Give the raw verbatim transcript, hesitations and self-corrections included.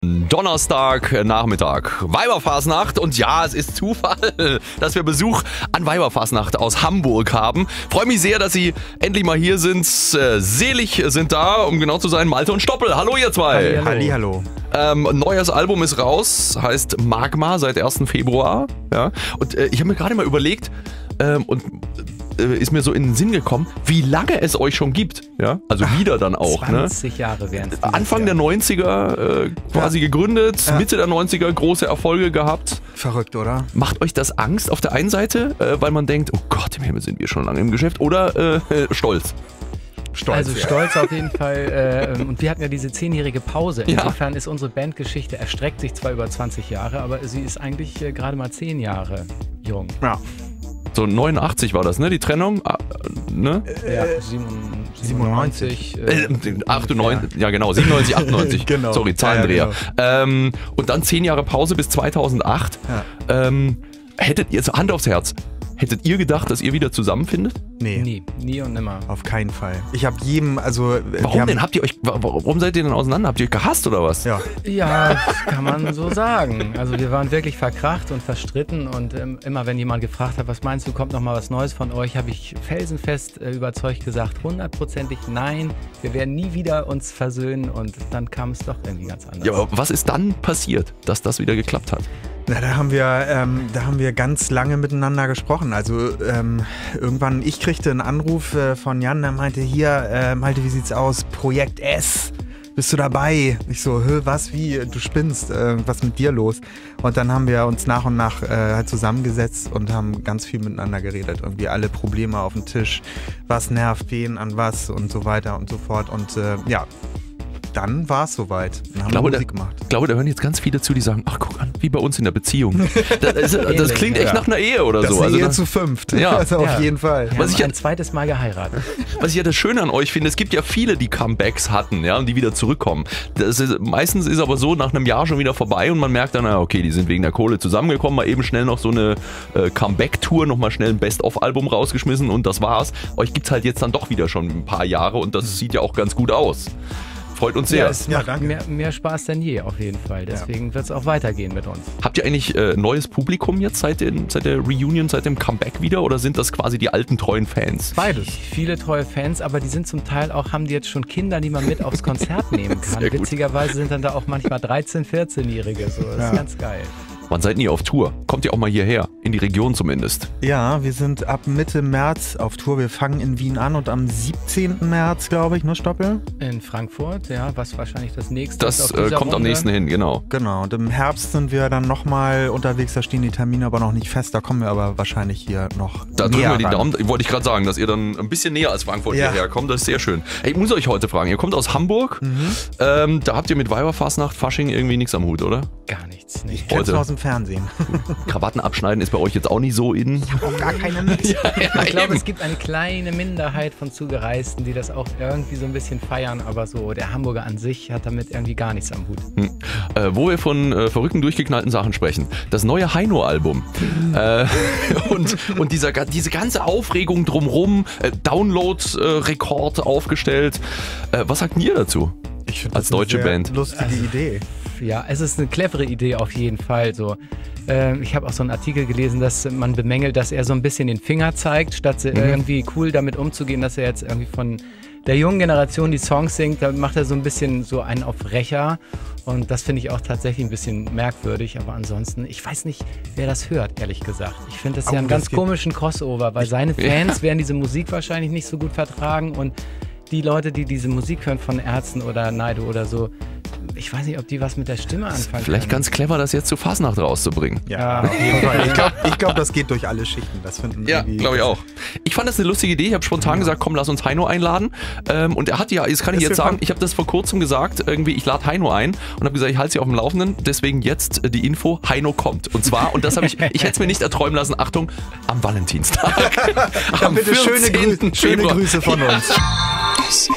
Donnerstag Nachmittag, Weiberfastnacht, und ja, es ist Zufall, dass wir Besuch an Weiberfastnacht aus Hamburg haben. Freue mich sehr, dass Sie endlich mal hier sind. Äh, selig sind da, um genau zu sein, Malte und Stoppel. Hallo ihr zwei. Hallihallo. Ähm, neues Album ist raus, heißt Magma, seit ersten Februar. Ja? Und äh, ich habe mir gerade mal überlegt, ähm, und äh, ist mir so in den Sinn gekommen, wie lange es euch schon gibt. Ja? Also wieder dann auch. zwanzig Ne? Jahre wären es. Anfang der neunziger äh, quasi ja. gegründet, ja. Mitte der neunziger große Erfolge gehabt. Verrückt, oder? Macht euch das Angst auf der einen Seite, äh, weil man denkt, oh Gott, im Himmel sind wir schon lange im Geschäft, oder äh, stolz? Stolz, also ja. stolz auf jeden Fall. Äh, und wir hatten ja diese zehnjährige Pause. Insofern ja. ist unsere Bandgeschichte, erstreckt sich zwar über zwanzig Jahre, aber sie ist eigentlich äh, gerade mal zehn Jahre jung. Ja. So neunundachtzig war das, ne? Die Trennung? Ah, ne? Ja, siebenundneunzig. Äh, achtundneunzig, ja. ja genau, siebenundneunzig, achtundneunzig. Genau. Sorry, Zahlendreher. Ja, genau. ähm, und dann zehn Jahre Pause bis zweitausendacht. Ja. Ähm, hättet ihr, Hand aufs Herz, hättet ihr gedacht, dass ihr wieder zusammenfindet? Nee. Nie, nie und nimmer. Auf keinen Fall. Ich habe jedem, also... Warum denn? Habt ihr euch, warum seid ihr denn auseinander? Habt ihr euch gehasst oder was? Ja. Ja, kann man so sagen. Also wir waren wirklich verkracht und verstritten, und ähm, immer wenn jemand gefragt hat, was meinst du, kommt noch mal was Neues von euch, habe ich felsenfest äh, überzeugt gesagt, hundertprozentig nein, wir werden nie wieder uns versöhnen, und dann kam es doch irgendwie ganz anders. Ja, aber was ist dann passiert, dass das wieder geklappt hat? Na, da haben wir, ähm, da haben wir ganz lange miteinander gesprochen. Also ähm, irgendwann, ich kriegte einen Anruf äh, von Jan, der meinte, hier, äh, Malte, wie sieht's aus? Projekt S, bist du dabei? Ich so, hä, was, wie, du spinnst, äh, was ist mit dir los? Und dann haben wir uns nach und nach äh, halt zusammengesetzt und haben ganz viel miteinander geredet. Irgendwie alle Probleme auf dem Tisch, was nervt wen an was und so weiter und so fort. Und äh, ja, dann war es soweit. Dann haben glaube, wir Musik da, gemacht. Ich glaube, da hören jetzt ganz viele zu, die sagen, ach guck an, wie bei uns in der Beziehung. Das, ist, das klingt echt ja. nach einer Ehe oder das so. Das ist eine also Ehe zu fünft. Ja. Also auf ja. jeden Fall. Wir was haben ich ein ja, zweites Mal geheiratet. Was ich ja das Schöne an euch finde, es gibt ja viele, die Comebacks hatten, ja, und die wieder zurückkommen. Das ist, meistens ist aber so, nach einem Jahr schon wieder vorbei, und man merkt dann, okay, die sind wegen der Kohle zusammengekommen, mal eben schnell noch so eine äh, Comeback-Tour, nochmal schnell ein Best-of-Album rausgeschmissen, und das war's. Euch gibt's halt jetzt dann doch wieder schon ein paar Jahre, und das mhm. sieht ja auch ganz gut aus. Freut uns sehr. Ja, es macht ja, mehr, mehr Spaß denn je, auf jeden Fall. Deswegen ja. wird es auch weitergehen mit uns. Habt ihr eigentlich äh, neues Publikum jetzt seit, den, seit der Reunion, seit dem Comeback wieder? Oder sind das quasi die alten treuen Fans? Beides. Viele treue Fans, aber die sind zum Teil auch, haben die jetzt schon Kinder, die man mit aufs Konzert nehmen kann. Witzigerweise sind dann da auch manchmal dreizehn-, vierzehnjährige. So. Das ja. ist ganz geil. Wann seid ihr auf Tour? Kommt ihr auch mal hierher? In die Region zumindest? Ja, wir sind ab Mitte März auf Tour. Wir fangen in Wien an, und am siebzehnten März, glaube ich, ne, Stoppel? In Frankfurt, ja, was wahrscheinlich das nächste das ist. Das äh, kommt Runde. am nächsten hin, genau. Genau, und im Herbst sind wir dann nochmal unterwegs. Da stehen die Termine aber noch nicht fest. Da kommen wir aber wahrscheinlich hier noch Da drücken wir die Daumen. Wollte ich gerade sagen, dass ihr dann ein bisschen näher als Frankfurt ja. hierher kommt. Das ist sehr schön. Ich muss euch heute fragen, ihr kommt aus Hamburg. Mhm. Ähm, da habt ihr mit Weiberfastnacht, Fasching irgendwie nichts am Hut, oder? Gar nichts. Nicht. Ich kenn's nur aus dem Fernsehen. Krawatten abschneiden ist bei euch jetzt auch nicht so in. Ich habe auch gar keine mit. ja, ja, ich glaube, es gibt eine kleine Minderheit von Zugereisten, die das auch irgendwie so ein bisschen feiern, aber so der Hamburger an sich hat damit irgendwie gar nichts am Hut. Hm. Äh, wo wir von äh, verrückten, durchgeknallten Sachen sprechen. Das neue Heino-Album. äh, und und dieser, diese ganze Aufregung drumrum, äh, Download-Rekord äh, aufgestellt. Äh, was sagt ihr dazu? Ich finde als das deutsche eine sehr Band. Lustige also, Idee. Ja, es ist eine clevere Idee auf jeden Fall. So. Ähm, ich habe auch so einen Artikel gelesen, dass man bemängelt, dass er so ein bisschen den Finger zeigt, statt mhm. irgendwie cool damit umzugehen, dass er jetzt irgendwie von der jungen Generation die Songs singt. Da macht er so ein bisschen so einen auf Rächer. Und das finde ich auch tatsächlich ein bisschen merkwürdig. Aber ansonsten, ich weiß nicht, wer das hört, ehrlich gesagt. Ich finde das oh, ja einen ganz komischen Crossover, weil seine Fans ja. werden diese Musik wahrscheinlich nicht so gut vertragen. Und die Leute, die diese Musik hören von Ärzten oder Naido oder so, ich weiß nicht, ob die was mit der Stimme anfangen Vielleicht können. ganz clever, das jetzt zu Fasnacht rauszubringen. Ja, ja. Auf jeden Fall. Ich glaube, ich glaub, das geht durch alle Schichten. Das finden ja, glaube ich auch. Ich fand das eine lustige Idee. Ich habe spontan ja. gesagt, komm, lass uns Heino einladen. Ähm, und er hat ja, das kann ich das jetzt sagen, ich habe das vor kurzem gesagt, irgendwie, ich lade Heino ein und habe gesagt, ich halte sie auf dem Laufenden. Deswegen jetzt die Info, Heino kommt. Und zwar, und das habe ich, ich hätte es mir nicht erträumen lassen, Achtung, am Valentinstag. am bitte schöne, Grü schöne Grüße von uns.